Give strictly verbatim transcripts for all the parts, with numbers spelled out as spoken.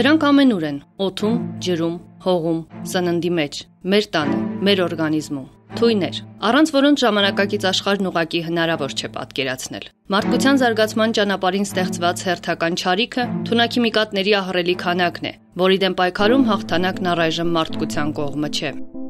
Դրանք ամենուր են՝ օդում, ջրում, հողում, սննդի մեջ, մեր տանը, մեր օրգանիզմում։ Թույներ, առանց որոնց ժամանակակից աշխարհն ուղղակի հնարավոր չէ պատկերացնել։ Մարդկության զարգացման ճանապարհին ստեղծված հերթական չարիքը թունաքիմիկատների ահռելի քանակն է, որի դեմ պայքարում հաղթանակն առայժմ մարդկության կողմը չէ։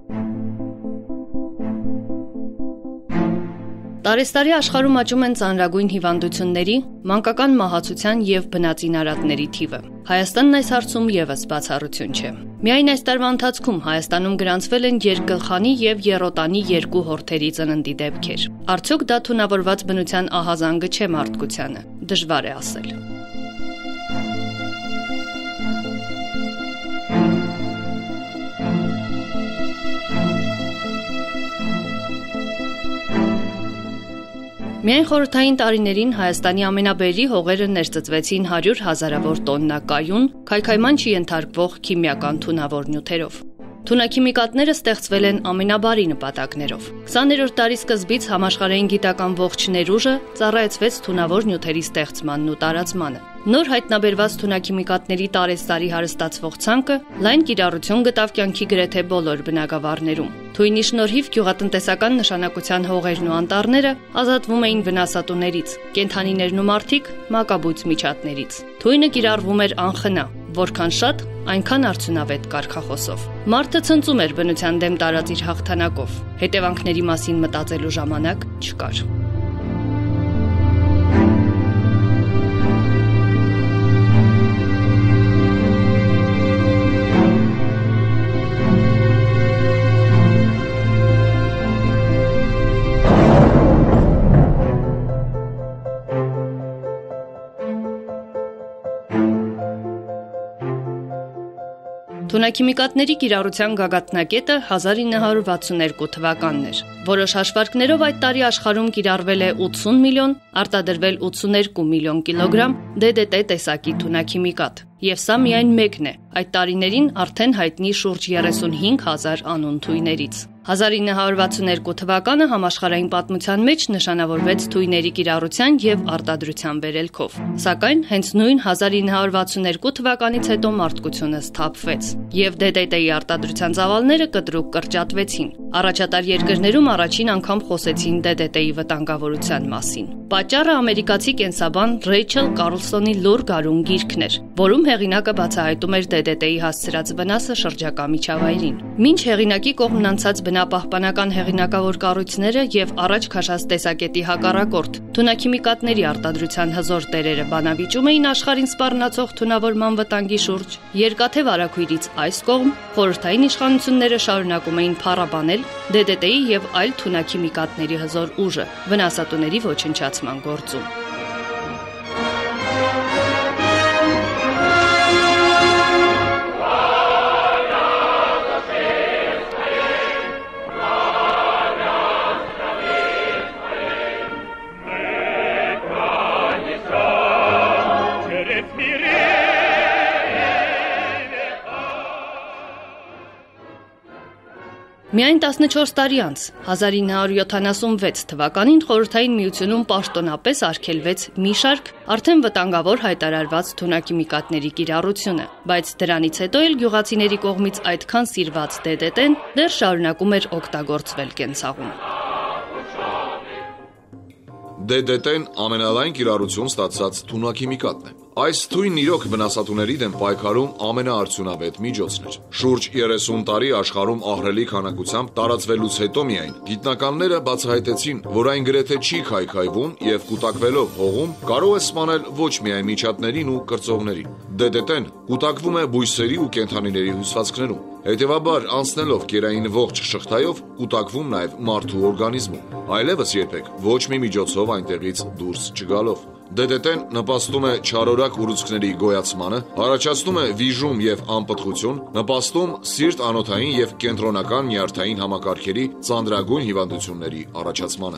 Տարեստարի աշխարհում աճում են ծանրագույն հիվանդությունների, մանկական մահացության և բնածինարատների թիվը։ Հայաստանն այս հարցում ևս բացառություն չէ։ Միայն այս տարվա ընթացքում Հայաստանում գրանցվել են երկգլխանի և եռոտանի երկու հորթերի ծննդի դեպքեր։ Արդյոք դա թունավորված բնության ահազանգը չէ մարդկությանը, դժվար է ասել։ Միայն խորհրդային տարիներին Հայաստանի ամենաբերրի հողերը ներծծվեցին հարյուր հազարավոր տոննա կայուն, քայքայման չենթարկվող քիմիական թունավոր նյութերով։ Թունաքիմիկատները ստեղծվել են ամենաբարի նպատակներով։ քսաներորդ դարի սկզբից համաշխարհային գիտական ողջ ներուժը ծառայեցվեց թունավոր նյութերի ստեղծմանն ու տարածմանը։ Նոր հայտնաբերված թունաքիմիկատների տարեստարի հարստացվող ցանկը լայն կիրառություն գտավ կյանքի գրեթե բոլոր բնագավառներում։ Թույնի շնորհիվ գյուղատնտեսական նշանակության հողերն ու անտառները ազատվում էին վնասատուներից, կենդանիներն ու մարդիկ մակաբույծ միջատներից։ Թույնը կիրառվում էր անխնա, որքան շատ, այնքան արդյունավետ կարգախոսով։ Մարդը ցնծում էր բնության դեմ տարած իր հաղթանակով, հետևանքների մասին մտածելու ժամանակ չկար։ Թունաքիմիկատների կիրառության գագաթնակետը հազար ինը հարյուր վաթսունութ թվականն էր։ Որոշ հաշվարկներով այդ տարի աշխարհում կիրառվել է ութսուն միլիոն, արտադրվել ութսուներկու միլիոն կիլոգրամ դե դե տե տեսակի թունաքիմիկատ։ Եվ սա միայն մեկն է, այդ տարիներին արդեն հայտնի շուրջ երեսունհինգ հազար անուն թույներից։ հազար ինը հարյուր վաթսունութ թվականը համաշխարհային պատմության մեջ նշանավորվեց թույների կիրառության և արտադրության վերելքով։ Սակայն հենց նույն հազար ինը հարյուր վաթսունութ թվականից հետո մարդկությունը սթափվեց, և դե դե տեի արտադրության ծավալները կտրուկ կրճատվեցին։ Առաջատար երկրներում առաջին անգամ խոսեցին դե դե տեի վտանգավորության մասին։ Պատճառը ամերիկացի կենսաբան Ռեյչել Կարլսոնի լուր գարուն գիրքն էր, որում հեղինակը բացահայտում էր դե դե տեի հասցրած վնասը շրջակա միջավայրին։ Մինչ հեղինակի կողմն անցած բնապահպանական հեղինակավոր կառույցները և առաջ քաշած տեսակետի հակառակորդ թունաքիմիկատների արտադրության հզոր տերերը բանավիճում էին աշխարհին սպառնացող թունավորման վտանգի շուրջ, երկաթե վարագույրից այս կողմ խորհրդային իշխանությունները շարունակում էին փառաբանել դե դե տեի և այլ թունաքիմիկատների հզոր ուժը վնասատուների ոչնչացման գործում։ Միայն տասնչորս տարի անց, հազար ինը հարյուր յոթանասունվեց թվականին խորհրդային միությունում պաշտոնապես արգելվեց մի շարք արդեն վտանգավոր հայտարարված թունաքիմիկատների կիրառությունը, բայց դրանից հետո էլ գյուղացիների կողմից այդքան սիրված դե դե տեն դեռ շարունակում էր օգտագործվել կենցաղում։ դե դե տեն ամենալայն կիրառություն ստացած թունաքիմիկատն է։ Այս թույնն իրոք վնասատուների դեմ պայքարում ամենաարդյունավետ միջոցն էր։ Շուրջ երեսուն տարի աշխարհում ահռելի քանակությամբ տարածվելուց հետո միայն գիտնականները բացահայտեցին, որ այն գրեթե չի քայքայվում և կուտակվելով հողում կարող է սպանել ոչ միայն միջատներին ու կրծողներին։ դե դե տեն կուտակվում է բույսերի ու կենդանիների հյուսվածքներում, հետևաբար անցնելով կերային ողջ շղթայով կուտակվում նաև մարդու օրգանիզմում, այլևս երբեք ոչ մի միջոցով այնտեղից դուրս չգալով։ դե դե տեն նպաստում է չարորակ ուռուցքների գոյացմանը, առաջացնում է վիժում և անպտղություն, նպաստում սիրտ-անոթային և կենտրոնական նյարդային համակարգերի ծանրագույն հիվանդությունների առաջացմանը։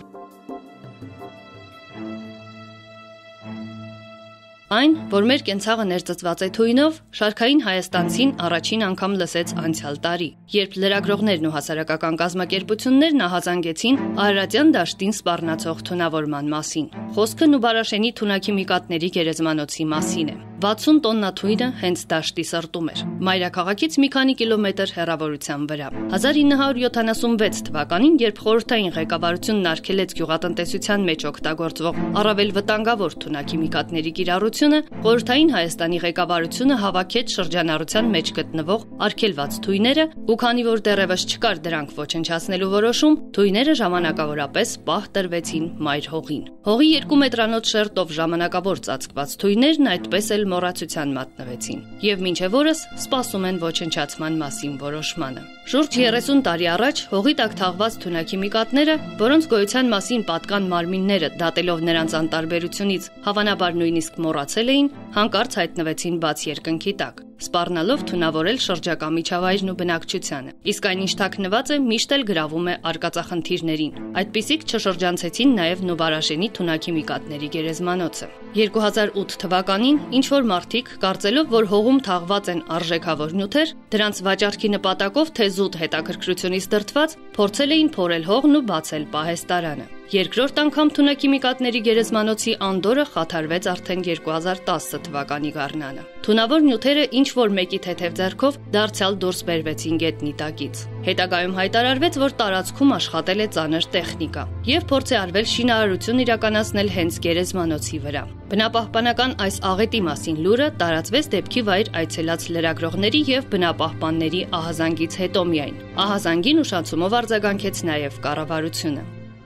Այն, որ մեր կենցաղը ներծծված է թույնով, շարքային հայաստանցին առաջին անգամ լսեց անցյալ տարի, երբ լրագրողներն ու հասարակական կազմակերպություններն ահազանգեցին Արարատյան դաշտին սպառնացող թունավորման մասին։ Խոսքը Նուբարաշենի թունաքիմիկատների գերեզմանոցի մասին է։ վաթսուն տոննա թույնը հենց դաշտի սրտում էր, մայրաքաղաքից մի քանի կիլոմետր հեռավորության վրա։ հազար ինը հարյուր յոթանասունվեց թվականին, երբ խորհրդային ղեկավարությունն արգելեց գյուղատնտեսության մեջ օգտագործվող առավել վտանգավոր թունաքիմիկատների կիրառությունը, խորհրդային Հայաստանի ղեկավարությունը հավաքեց շրջանառության մեջ գտնվող արգելված թույները, ու քանի որ դեռևս չկար դրանք ոչնչացնելու որոշում, թույները ժամանակավորապես պահ տրվեցին մայր հողին։ Հողի երկու մետրանոց շերտով ժամանակավոր ծածկված թույներն այդպես էլ մոռացության մատնվեցին, եւ մինչեւ օրս սպասում են ոչնչացման մասին որոշմանը։ Շուրջ երեսուն տարի առաջ հողի տակ թաղված թունաքիմիկատները, որոնց գոյության մասին պատկան մարմինները դատելով նրանց անտարբերությունից հավանաբար նույնիսկ մոռացել էին, հանկարծ հայտնվեցին բաց երկնքի տակ, սպառնալով թունավորել շրջակա միջավայրն ու բնակչությանը։ Իսկ այն ինչ թաքնված է, միշտ էլ գրավում է արկածախնդիրներին։ Այդպիսիք չշրջանցեցին նաև Նուբարաշենի թունաքիմիկատների գերեզմանոցը։ երկու հազար ութ թվականին ինչ որ մարդիկ, կարծելով, որ հողում թաղված են արժեքավոր նյութեր, դրանց վաճառքի նպատակով թե զուտ հետաքրքրությունից դրդված, փորձել էին փորել հողն ու բացել պահեստարանը։ Երկրորդ անգամ թունաքիմիկատների գերեզմանոցի անդորը խաթարվեց արդեն երկու հազար տասը թվականի գարնանը։ Թունավոր նյութերը ինչ որ մեկի թեթև ձեռքով դարձյալ դուրս բերվեցին գետնի տակից։ Հետագայում հայտարարվեց, որ տարածքում աշխատել է ծանր տեխնիկա եւ փորձ է արվել շինարարություն իրականացնել հենց գերեզմանոցի վրա։ Բնապահպանական այս աղետի մասին լուրը տարածվեց դեպքի վայր այցելած լրագրողների եւ բնապահպանների ահազանգից հետո միայն։ Ահազանգին ուշացումով արձագանքեց նաեւ կառավարությունը։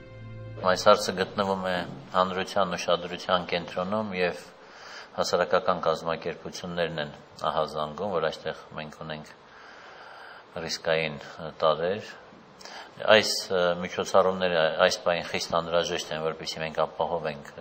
Այս հարցը գտնվում է հանրության ուշադրության կենտրոնում եւ հասարակական կազմակերպություններն են ահազանգում, որ այստեղ մենք ունենք ռիսկային տարրեր։ Այս միջոցառումները այս պահին խիստ անհրաժեշտ են, որպեսզի մենք ապահովենք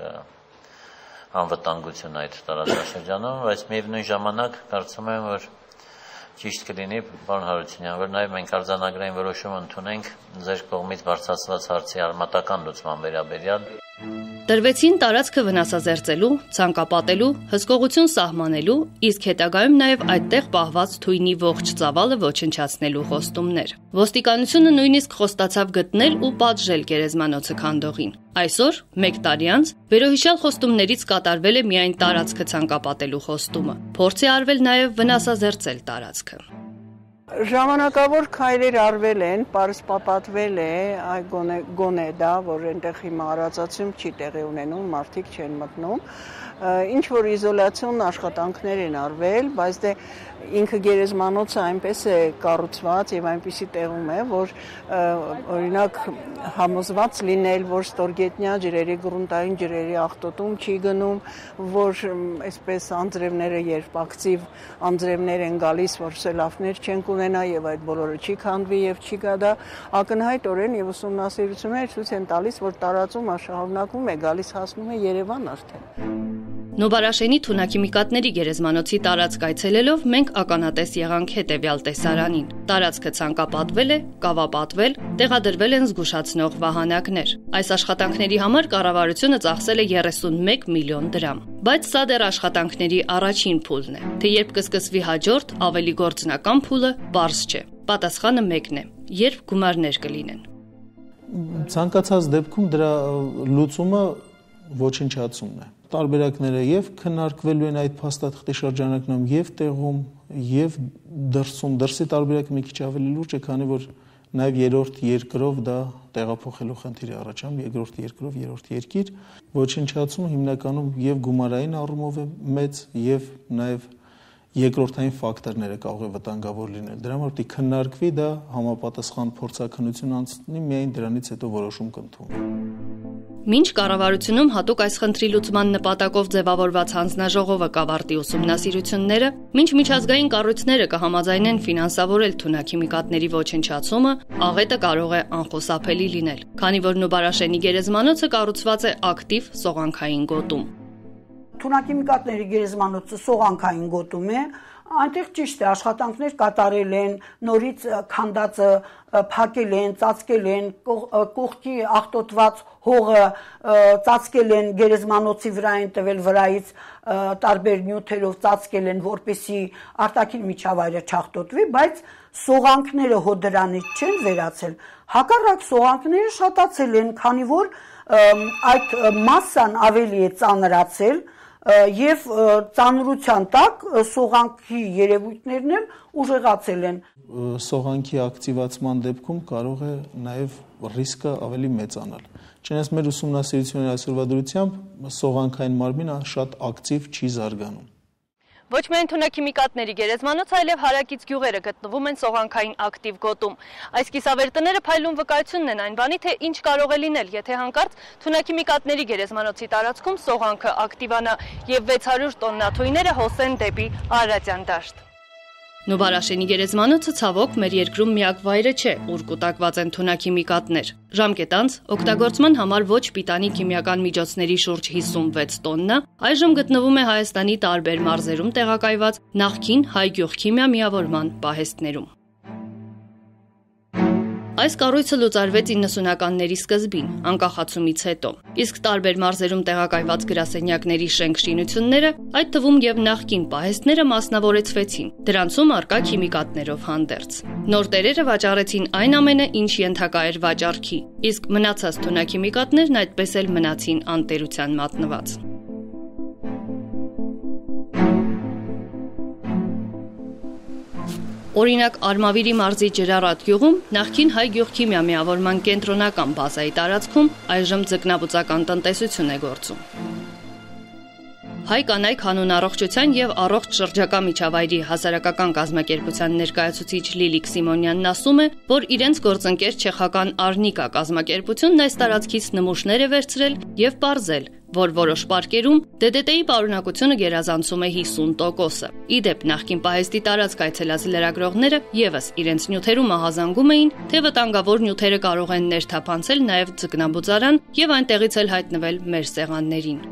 անվտանգություն այդ տարածաշրջանում, բայց միևնույն ժամանակ կարծում եմ, որ ճիշտ կլինի, պարոն Հարությունյան, որ նաև մենք արձանագրային որոշում ընդունենք ձեր կողմից բարձրացված հարցի արմատական լուծման վերաբերյալ։ Տրվեցին տարածքը վնասազերծելու, ցանկապատելու, հսկողություն սահմանելու, իսկ հետագայում նաև այդտեղ պահված թույնի ողջ ծավալը ոչնչացնելու խոստումներ։ Ոստիկանությունը նույնիսկ խոստացավ գտնել ու պատժել գերեզմանոցը քանդողին։ Այսօր, մեկ տարի անց, վերոհիշյալ խոստումներից կատարվել է միայն տարածքը ցանկապատելու խոստումը։ Փորձ է արվել նաև վնասազերծել տարածքը։ Ժամանակավոր քայլեր արվել են, պարսպապատվել է, այ գոնե գոնե դա, որ այնտեղ հիմա արածացում չի տեղի ունենում, մարդիկ չեն մտնում, ինչ որ իզոլացիոն աշխատանքներ են արվել, բայց դե ինքը գերեզմանոցը այնպես է կառուցված եւ այնպիսի տեղում է, որ օրինակ համոզված լինել, որ ստորգետնյա ջրերի, գրունտային ջրերի աղտոտում չի գնում, որ այսպես անձրևները երբ ակտիվ անձրևներ են գալիս, որ սելավներ չեն ունենա եւ այդ բոլորը չի քանդվի եւ չի գա դա ակնհայտորեն եւ ուսումնասիրությունները ցույց են տալիս, որ տարածումը շարունակվում է, գալիս հասնում է Երևան արդեն։ Նուբարաշենի թունաքիմիկատների գերեզմանոցի տարածք այցելելով մենք ականատես եղանք հետևյալ տեսարանին։ Տարածքը ցանկապատվել է, կավապատվել, տեղադրվել են զգուշացնող վահանակներ։ Այս աշխատանքների համար կառավարությունը ծախսել է երեսունմեկ միլիոն դրամ։ Բայց սա դեռ աշխատանքների առաջին փուլն է։ Թե երբ կսկսվի հաջորդ, ավելի գործնական փուլը բարձ չէ։ Պատասխանը մեկն է՝ երբ գումարներ կլինեն։ Ցանկացած դեպքում դրա լուծումը ոչնչացումն է։ Տարբերակները եւ քննարկվելու են այդ փաստաթղթի շրջանակներում եւ տեղում եւ դրսում դրսի տարբերակը մի քիչ ավելի լուրջ է, քանի որ նաեւ երրորդ երկրով դա տեղափոխելու խնդիր է առաջանում, երկրորդ երկրով երրորդ երկիր, ոչնչացումը հիմնականում եւ գումարային առումով է մեծ եւ նաեւ երկրորդային ֆակտորները կարող է վտանգավոր լինել։ Դրա համար պետք է քննարկվի դա, համապատասխան փորձաքննություն անցնի, միայն դրանից հետո որոշում կընդունվի։ Մինչ կառավարությունում հատուկ այս խնդրի լուծման նպատակով ձևավորված հանձնաժողովը կավարտի ուսումնասիրությունները, մինչ միջազգային կառույցները կհամաձայնեն ֆինանսավորել թունաքիմիկատների ոչնչացումը, աղետը կարող է անխուսափելի լինել, քանի որ Նուբարաշենի գերեզմանոցը կառուցված է ակտիվ սողանքային գոտում։ Թունաքիմիկատների գերեզմանոցը սողանքային գոտում է, այնտեղ ճիշտ է աշխատանքներ կատարել են, նորից քանդածը փակել են, ծածկել են, կողքի աղտոտված հողը ծածկել են, գերեզմանոցի վրա են տվել, վրայից տարբեր նյութերով ծածկել են, որպեսզի արտաքին միջավայրը չաղտոտվի, բայց սողանքները հո դրանից չեն վերացել։ Հակառակ սողանքները շատացել են, քանի որ այդ մասսան ավելի է ծանրացել, եւ ծանրության տակ սողանքի երևույթներն էլ ուժեղացել են։ Սողանքի ակտիվացման դեպքում կարող է նաեւ ռիսկը ավելի մեծանալ։ Չնայած մեր ուսումնասիրությունների այսօրվա դրությամբ սողանքային մարմինը շատ ակտիվ չի զարգանում։ Ոչ միայն թունաքիմիկատների գերեզմանոց, այլև հարակից գյուղերը գտնվում են սողանքային ակտիվ գոտում։ Այս կիսավերտները փայլուն վկայությունն են այն բանի, թե ինչ կարող է լինել, եթե հանկարծ թունաքիմիկատների գերեզմանոցի տարածքում սողանքը ակտիվանա եւ վեց հարյուր տոննա թույները հոսեն դեպի Արարատյան դաշտ։ Նուբարաշենի գերեզմանոցը ցավոք մեր երկրում միակ վայրը չէ, ուր կուտակված են թունաքիմիկատներ։ Ժամկետ անց օգտագործման համար ոչ պիտանի քիմիական միջոցների շուրջ հիսունվեց տոննա այժմ գտնվում է Հայաստանի տարբեր մարզերում տեղակայված նախկին Հայ գյուղքիմիա միավորման պահեստներում։ Այս կառույցը լուծարվեց իննսունականների սկզբին, անկախացումից հետո, իսկ տարբեր մարզերում տեղակայված գրասենյակների շենք-շինությունները, այդ թվում եւ նախկին պահեստները մասնավորեցվեցին, դրանցում առկա քիմիկատներով հանդերձ։ Նոր տերերը վաճառեցին այն ամենը, ինչ ենթակա էր վաճառքի, իսկ մնացած թունաքիմիկատներն այդպես էլ մնացին անտերության մատնված։ Օրինակ Արմավիրի մարզի Ջրառատ գյուղում նախկին Հայ գյուղքիմիա միավորման կենտրոնական բազայի տարածքում այժմ ձկնաբուծական տնտեսություն է գործում։ Հայ կանայք հանուն առողջության եւ առողջ շրջակա միջավայրի հասարակական կազմակերպության ներկայացուցիչ Լիլիկ Սիմոնյանն ասում է, որ իրենց գործընկեր չեխական Արնիկա կազմակերպությունն այս տարածքից նմուշներ է վերցրել եւ պարզել, որ որոշ պարկերում դե դե տեի պարունակությունը գերազանցում է հիսուն տոկոսը։ Իդեպ նախկին պահեստի տարածք այցելած լրագրողները եւս իրենց նյութերում ահազանգում էին, թե վտանգավոր նյութերը կարող են ներթափանցել նաեւ ձկնաբուծարան եւ այնտեղից էլ հայտնվել մեր սեղաններին։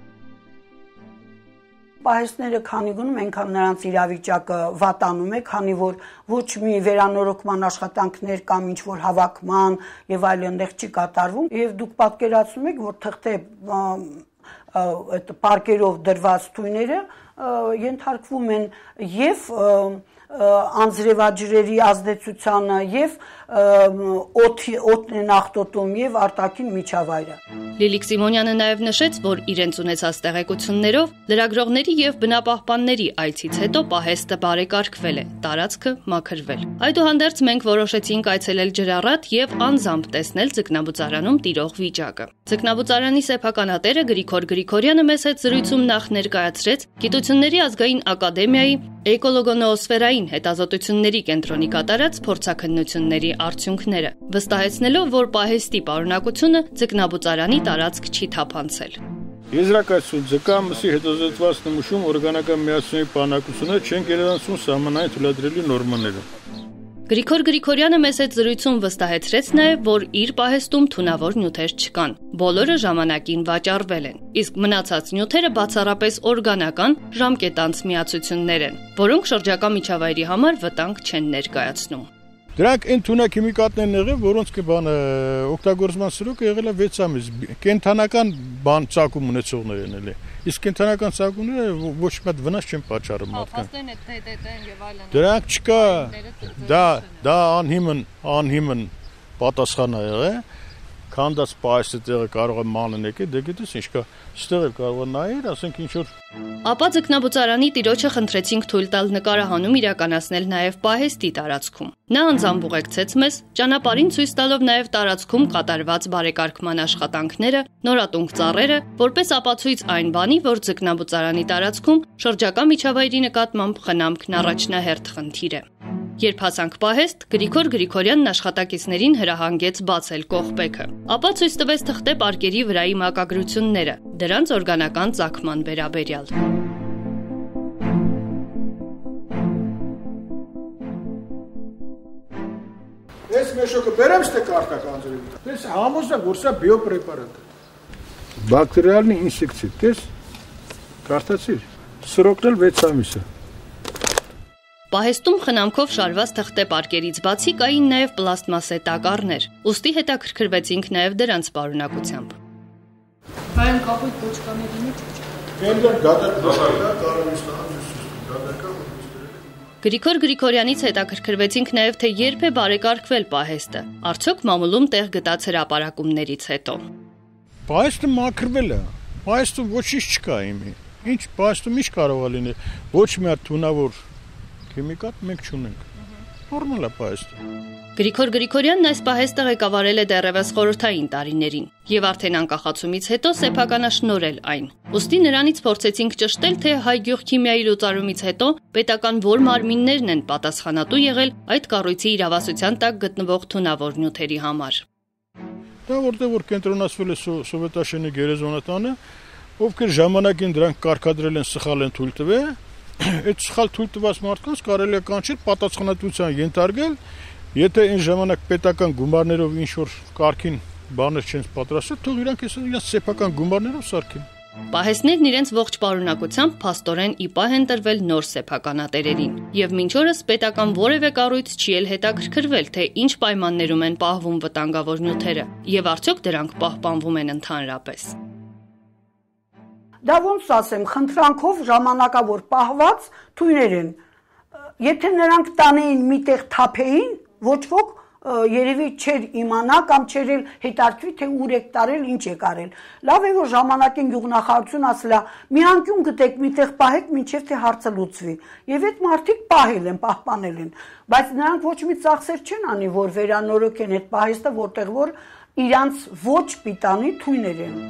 Պահեստները քանի գնում այնքան նրանց իրավիճակը վատանում է, քանի որ ոչ մի վերանորոգման աշխատանքներ կամ ինչ որ հավաքման եւ այլնեղ չի կատարվում, եւ դուք պատկերացնում եք, որ թղթե այդ պարկերով դրված թույները ենթարկվում են եւ անձրևաջրերի ազդեցությանը եւ օդի օդն է ախտոտում եւ արտաքին միջավայրը։ Լիլիկ Սիմոնյանը նաեւ նշեց, որ իրենց ունեցած տեղեկություններով լրագրողների եւ բնապահպանների այցից հետո պահեստը բարեկարգվել է, տարածքը մաքրվել։ Այդուհանդերձ մենք որոշեցինք այցելել Ջրառատ եւ անձամբ տեսնել ձկնաբուծարանում տիրող վիճակը։ Ձկնաբուծարանի սեփականատերը Գրիգոր Գրիգորյանը մեզ հետ զրույցում նախ ներկայացրեց Գիտությունների ազգային ակադեմիայի էկոլոգոնոոսֆերային հետազոտությունների կենտրոնի կատարած փորձաքննությունների արդյունքները, վստահեցնելով, որ պահեստի պարունակությունը ձկնաբուծարանի տարածք չի թափանցել։ Եզրակացություն ձկամսի հետազոտված նմուշում օրգանական միացությունների պարունակությունը չեն գերազանցում սահմանային թույլատրելի նորմաները։ Գրիգոր Գրիգորյանը մեզ հետ զրույցում վստահեցրեց նաև, որ իր պահեստում թունավոր նյութեր չկան։ Բոլորը ժամանակին վաճառվել են, իսկ մնացած նյութերը բացառապես օրգանական ժամկետանց միացություններ են, որոնք շրջակա միջավայրի համար վտանգ չեն ներկայացնում։ Դրանք այն թունաքիմիկատներն եղել, որոնց կբանը օգտագործման սրոկը եղել է վեց ամիս։ Կենթանական բան ցակում ունեցողներ են ելի։ Իսկ կենթանական ցակումները ոչ մի հատ վնաս չեն պատճառում մարդկան։ Դրանք չկա, դա դա անհիմն, անհիմն պատասխան է եղել։ Քանդած պահեստի տեղը կարող է մանն եկել, դե գիտես ինչ կա, ստեղ էլ կարող է նայել, ասենք ինչ որ։ Ապա ձկնաբուծարանի տիրոջը խնդրեցինք թույլ տալ նկարահանում իրականացնել նաև պահեստի տարածքում։ Նա անձամբ ուղեկցեց մեզ, ճանապարհին ցույց տալով նաև տարածքում կատարված բարեկարգման աշխատանքները, նորատունք ծառերը, որպես ապացույց այն բանի, որ ձկնաբուծարանի տարածքում շրջակա միջավայրի նկատմամբ խնամքն առաջնահերթ խնդիր է։ Երբ հասանք պահեստ, Գրիգոր Գրիգորյանն աշխատակիցներին հրահանգեց բացել կողպեքը, ապա ցույց տվեց թղթե պարկերի վրայի մակագրությունները, դրանց օրգանական ծագման վերաբերյալ։ Ես մեշոկը բերեմ ստե կարտական ձրի։ Ես համոզակ որ սա բիոպրեպարատ է։ Բակտերիալնի ինսեկցիա, դες կարդացիր։ Սրոկն էլ վեց ամիս է։ Պահեստում խնամքով շարված թղթե պարկերից բացի կային նաև պլաստմասե տակառներ, ուստի հետաքրքրվեցինք նաև դրանց պարունակությամբ։ Այն կապույտ կոճկաների մեջ։ Կենդեր գադակա կարամիստան գադակա։ Գրիգոր Գրիգորյանից հետաքրքրվեցինք նաև թե երբ է բարեկարգվել պահեստը, արդյոք մամուլում տեղ գտած հրապարակումներից հետո։ Պահեստը մաքրվել է, պահեստում ոչինչ չկա իմի։ Ինչ պահեստում ինչ կարող է լինել։ Ոչ մի հատ թունավոր քիմիկատ մենք չունենք։ Նորմալ է պահեստը։ Գրիգոր Գրիգորյանն այս պահեստը ղեկավարել է դեռևս խորհրդային տարիներին եւ արդեն անկախացումից հետո սեփականաշնորհել այն։ Ոստի նրանից փորձեցինք ճշտել, թե հայ գյուղքիմիայի լուծարումից հետո պետական որ մարմիններն են պատասխանատու եղել այդ կառույցի իրավասության տակ գտնվող թունավոր նյութերի համար։ Դա որտեղ որ կենտրոնացվել է Սովետաշենի գերեզմանատանը, ովքեր ժամանակին դրանք կարգադրել են սխալ են թույլ տվել, այդ սխալ թույլ տված մարդկանց կարելի է կանչել պատասխանատվության ենթարկել, եթե այն ժամանակ պետական գումարներով ինչ որ կարգին բաներ չեն պատրաստել, թող իրանք իրենց սեփական գումարներով սարքեն։ Պահեստներն իրենց ողջ պարունակությամբ փաստորեն ի պահ են տրվել նոր սեփականատերերին, եւ մինչ օրս պետական որևէ կառույց չի էլ հետաքրքրվել, թե ինչ պայմաններում են պահվում վտանգավոր նյութերը, եւ արդյոք դրանք պահպանվում են ընդհանրապես։ Դա ոնց ասեմ, խնդրանքով ժամանակավոր պահված թույներ են։ Եթե նրանք տանեին միտեղ թափեին, ոչ ոք երևի չէր իմանա կամ չէր էլ հետաքրքրի, թե ուր եք տարել, ինչ եք արել։ Լավ է, որ ժամանակին գյուղնախարարությունը ասել է, մի անկյուն գտեք, միտեղ պահեք, մինչև թե հարցը լուծվի։ Եվ այդ մարդիկ պահել են, պահպանել են, բայց նրանք ոչ մի ծախսեր չեն անի, որ վերանորոգեն այդ պահեստը, որտեղ որ իրանց ոչ պիտանի թույներ են։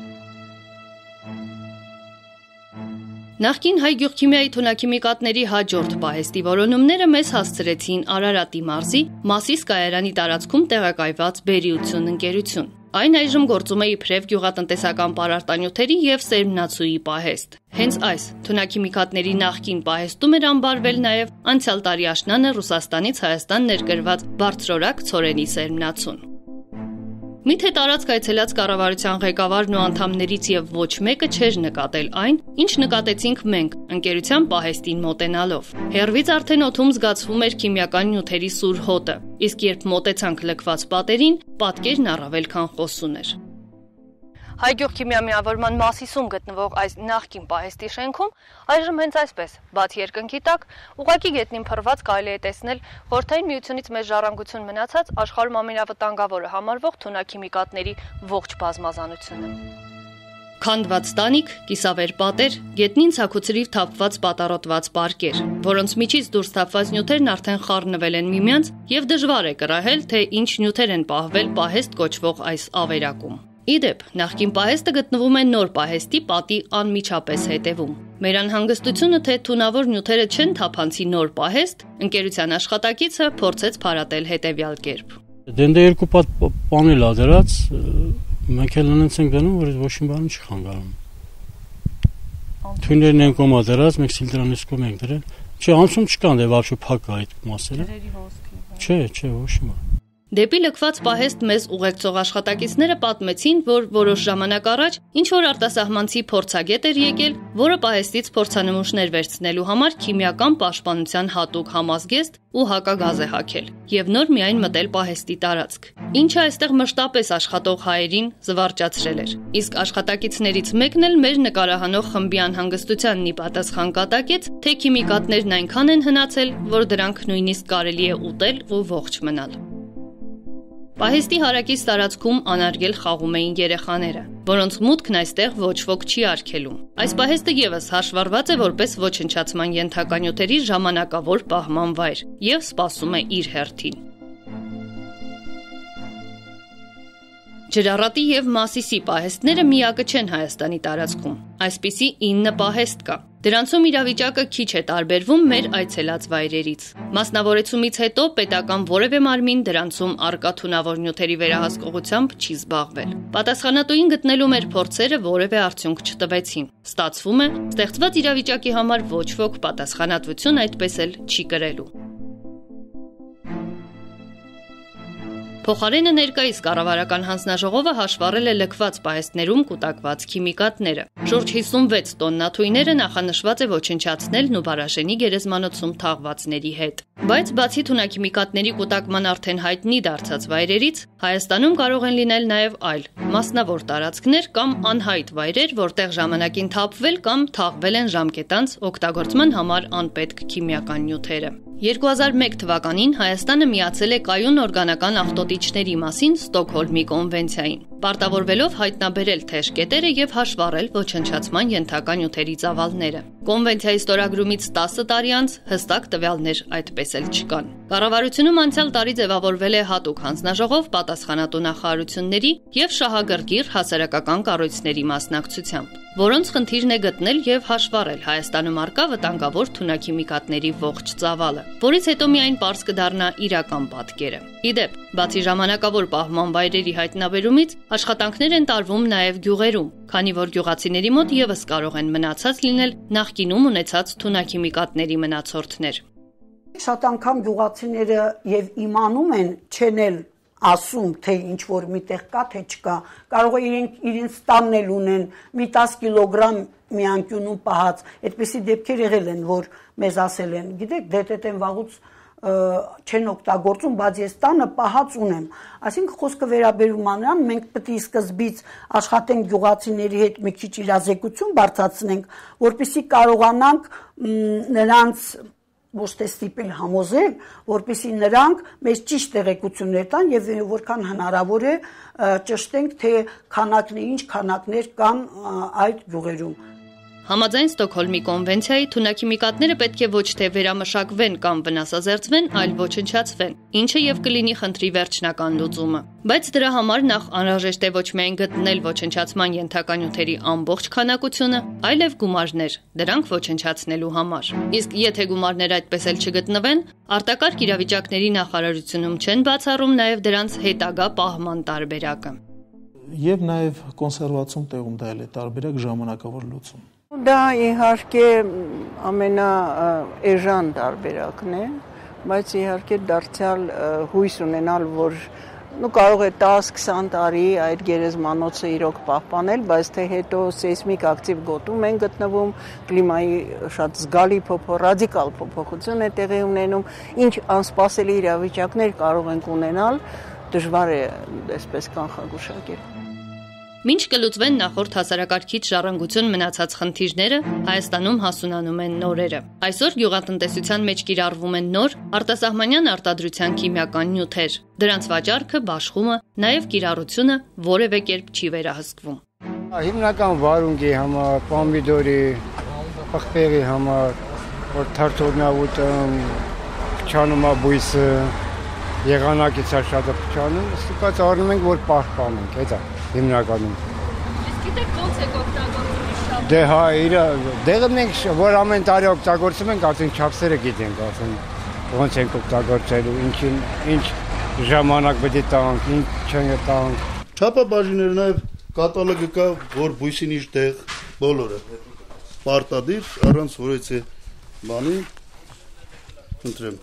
Նախկին հայ գյուղքիմիայի թունաքիմիկատների հաջորդ պահեստի որոնումները մեզ հասցրեցին Արարատի մարզի Մասիս կայարանի տարածքում տեղակայված Բերիություն ընկերություն։ Այն այժմ գործում է իբրև գյուղատնտեսական պարարտանյութերի եւ սերմնացուի պահեստ։ Հենց այս թունաքիմիկատների նախկին պահեստում էր անբարվել նաեւ անցյալ տարի աշնանը Ռուսաստանից Հայաստան ներկրված բարձրորակ ցորենի սերմնացուն։ Միթե տարածք այցելած կառավարության ղեկավարն ու անդամներից եւ ոչ մեկը չէր նկատել այն, ինչ նկատեցինք մենք, ընկերության պահեստին մոտենալով։ Հերվից արդեն օդում զգացվում էր քիմիական նյութերի սուր հոտը, իսկ երբ մոտեցանք լքված պատերին, պատկերն առավել քան խոսուն էր։ Հայ գյուղքիմիա միավորման Մասիսում գտնվող այս նախկին պահեստի շենքում այժմ հենց այսպես, բաց երկնքի տակ, ուղղակի գետնին փռված կարելի է տեսնել Խորհրդային Միությունից մեծ ժառանգություն մնացած աշխարհում ամենավտանգավորը համարվող թունաքիմիկատների ողջ բազմազանությունը։ Քանդված տանիք, կիսավեր պատեր, գետնին ցաքուցրիվ թափված պատառոտված պարկեր, որոնց միջից դուրս թափված նյութերն արդեն խառնվել են միմյանց եւ դժվար է կռահել, թե ինչ նյութեր են պահվել պահեստ կոչվող այս ավերակում։ Իդեպ, նախկին պահեստը գտնվում է նոր պահեստի պատի անմիջապես հետևում։ Մեր անհանգստությունը, թե թունավոր նյութերը չեն թափանցի նոր պահեստ, ընկերության աշխատակիցը փորձեց փարատել հետևյալ կերպ։ Դենდა երկու պատ պանել ա դրած, մենք էլ ունենք ենք դնում, որ ոչ մի բան չի խանգարում։ Թույներն են կոմա դրած, մենք սիլդրանից կոմ ենք դրել։ Չէ, անցում չկան, դե вообще փակ է այդ մասերը։ Չէ, չէ, ոչ մի։ Դեպի լքված պահեստ մեզ ուղեկցող աշխատակիցները պատմեցին, որ որոշ ժամանակ առաջ ինչ-որ արտասահմանցի փորձագետ էր եկել, որը պահեստից փորձանմուշներ վերցնելու համար քիմիական պաշտպանության հատուկ համազգեստ ու հակագազ է հագել եւ նոր միայն մտել պահեստի տարածք։ Ինչը այստեղ մշտապես աշխատող հայերին զվարճացրել էր։ Իսկ աշխատակիցներից մեկն էլ մեր նկարահանող խմբի անհանգստությանն ի պատասխան կատակեց, թե քիմիկատներն այնքան են հնացել, որ դրանք նույնիսկ կարելի է ուտել ու ողջ մնալ։ Պահեստի հարակից տարածքում անարգել խաղում էին երեխաները, որոնց մուտքն այստեղ ոչ ոք չի արգելում։ Այս պահեստը եւս հաշվառված է որպես ոչնչացման ենթակա նյութերի ժամանակավոր պահման վայր եւ սպասում է իր հերթին։ Ջրառատի եւ Մասիսի պահեստները միակը չեն Հայաստանի տարածքում։ Այսպիսի ինը պահեստ կա։ Դրանցում իրավիճակը քիչ է տարբերվում մեր այցելած վայրերից։ Մասնավորեցումից հետո պետական որևէ մարմին դրանցում արկա թունավոր նյութերի վերահսկողությամբ չի զբաղվել։ Պատասխանատուին գտնելու մեր փորձերը որևէ արդյունք չտվեցին։ Ստացվում է, ստեղծված իրավիճակի համար ոչ ոք պատասխանատվություն այդպես էլ չի կրելու։ Փոխարենը ներկայիս կառավարական հանձնաժողովը հաշվառել է լքված պահեստներում կուտակված քիմիկատները։ Շուրջ հիսունվեց տոննա թույները նախանշված է ոչնչացնելն ու Բարաշենի գերեզմանոցում թաղվածների հետ։ Բայց բացի թունաքիմիկատների կուտակման արդեն հայտնի դարձած վայրերից, Հայաստանում կարող են լինել նաև այլ մասնավոր տարածքներ կամ անհայտ վայրեր, որտեղ ժամանակին թափվել կամ թաղվել են ժամկետանց օգտագործման համար անպետք քիմիական նյութերը։ երկու հազար մեկ թվականին Հայաստանը միացել է կայուն օրգանական աղտոտիչների մասին Ստոկհոլմի կոնվենցիային, պարտավորվելով հայտնաբերել թեժ կետերը եւ հաշվառել ոչնչացման ենթակա նյութերի ծավալները։ Կոնվենցիայի ստորագրումից տասը տարի անց հստակ տվյալներ այդպես էլ չկան։ Կառավարությունում անցյալ տարի ձևավորվել է հատուկ հանձնաժողով պատասխանատու նախարարությունների եւ շահագրգիռ հասարակական կառույցների մասնակցությամբ, որոնց խնդիրն է գտնել եւ հաշվառել Հայաստանում առկա վտանգավոր թունաքիմիկատների ողջ ծավալը, որից հետո միայն պարզ կդառնա իրական պատկերը։ Իդեպ, բացի ժամանակավոր պահման վայրերի հայտնաբերումից, աշխատանքներ են տարվում նաեւ գյուղերում, քանի որ գյուղացիների մոտ եւս կարող են մնացած լինել նախկինում ունեցած թունաքիմիկատների մնացորդներ։ Շատ անգամ գյուղացիները եւ իմանում են չենել ասում, թե ինչ որ միտեղ կա, թե չկա, կարող է իրենք իրենց տաննել ունեն մի տասը կիլոգրամ մի անկյունում պահած, այդպիսի դեպքեր եղել են, որ մեզ ասել են, գիտեք, դետետեն վաղուց չեն օգտագործում, բայց ես տանը պահած ունեմ։ Այսինքն խոսքը վերաբերում է նրան, մենք պետք է սկզբից աշխատենք գյուղացիների հետ մի քիչ իրազեկություն բարձրացնենք, որպեսզի կարողանանք նրանց ոչ թե ստիպել համոզել, որպեսզի նրանք մեզ ճիշտ տեղեկություններ տան եւ որքան հնարավոր է ճշտենք, թե քանակներ, ինչ քանակներ կան այդ գյուղերում։ Համաձայն Ստոկհոլմի կոնվենցիայի թունաքիմիկատները պետք է ոչ թե վերամշակվեն կամ վնասազերծվեն, այլ ոչնչացվեն, ինչը եւ կլինի խնդրի վերջնական լուծումը։ Բայց դրա համար նախ անհրաժեշտ է ոչ միայն գտնել ոչնչացման ենթակա նյութերի ամբողջ քանակությունը, այլև գումարներ, դրանք ոչնչացնելու համար։ Իսկ եթե գումարներ այդպես էլ չգտնվեն, արտակարգ իրավիճակների նախարարությունում չեն բացառում նաեւ դրանց հետագա պահման տարբերակը։ Եվ նաեւ կոնսերվացիոն տեղում դա էլ է տարբերակ ժամանակավոր լուծում։ Դա իհարկե ամենաէժան տարբերակն է, բայց իհարկե դարձյալ հույս ունենալ, որ նու կարող է տասը-քսան տարի այդ գերեզմանոցը իրոք պահպանել, բայց թե հետո սեյսմիկ ակտիվ գոտում են գտնվում, կլիմայի շատ զգալի փոփոխ, ռադիկալ փոփոխություն է տեղի ունենում, ինչ անսպասելի իրավիճակներ կարող ենք ունենալ, դժվար է այսպես կանխագուշակել։ Մինչ կլուծվեն նախորդ հասարակարգիչ ժառանգություն մնացած խնդիրները, Հայաստանում հասունանում են նորերը։ Այսօր գյուղատնտեսության մեջ կիրառվում են նոր արտասահմանյան արտադրության քիմիական նյութեր։ Դրանց վաճառքը, բաշխումը, նաև կիրառությունը որևէ կերպ չի վերահսկվում։ Հիմնական վարունգի համար, պոմիդորի, պղպեղի համար, որ թարթորնավուտը, փչանում է բույսը, եղանակից է շատ փչանում, ստիպած առնում ենք, որ պահպանենք, հետա հիմնականում։ Իսկ գիտեք ոնց եք օգտագործում շապը։ Դե հա, իր դեղը մենք որ ամեն տարի օգտագործում ենք, ասենք չափսերը գիտենք, ասենք ոնց ենք օգտագործելու, ինչին, ինչ ժամանակ պետք է տանք, ինչ չենք տանք։ Չափաբաժինները նաև կատալոգը կա, որ բույսին ինչ տեղ, բոլորը պարտադիր, առանց որևէ բանի, ընտրեմ։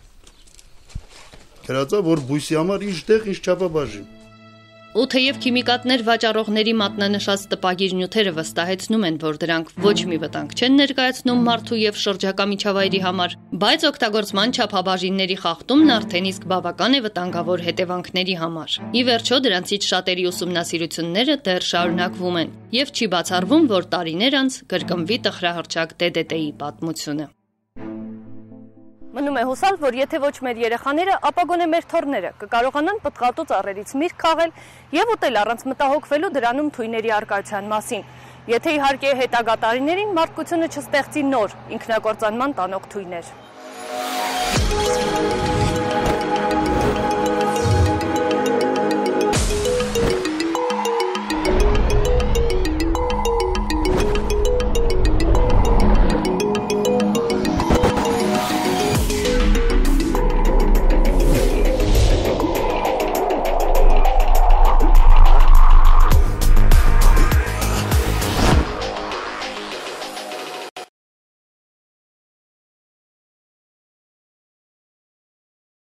Գրածա, որ բույսի համար ինչ տեղ, ինչ չափաբաժին։ Ու թեև քիմիկատներ վաճառողների մատնանշած տպագիր նյութերը վստահեցնում են, որ դրանք ոչ մի վտանգ չեն ներկայացնում մարդու եւ շրջակա միջավայրի համար, բայց օգտագործման չափաբաժինների խախտումն արդեն իսկ բավական է վտանգավոր հետևանքների համար։ Ի վերջո դրանցից շատերի ուսումնասիրությունները դեռ շարունակվում են եւ չի բացառվում, որ տարիներ անց կրկնվի տխրահռչակ դե դե տեի պատմությունը։ Մնում է հուսալ, որ եթե ոչ մեր երեխաները, ապա գոնե մեր թոռները կկարողանան պտղատու ծառերից միրգ քաղել եւ ուտել առանց մտահոգվելու դրանում թույների առկայության մասին։ Եթե իհարկե հետագա տարիներին մարդկությունը չստեղծի նոր ինքնակործանման տանող թույներ։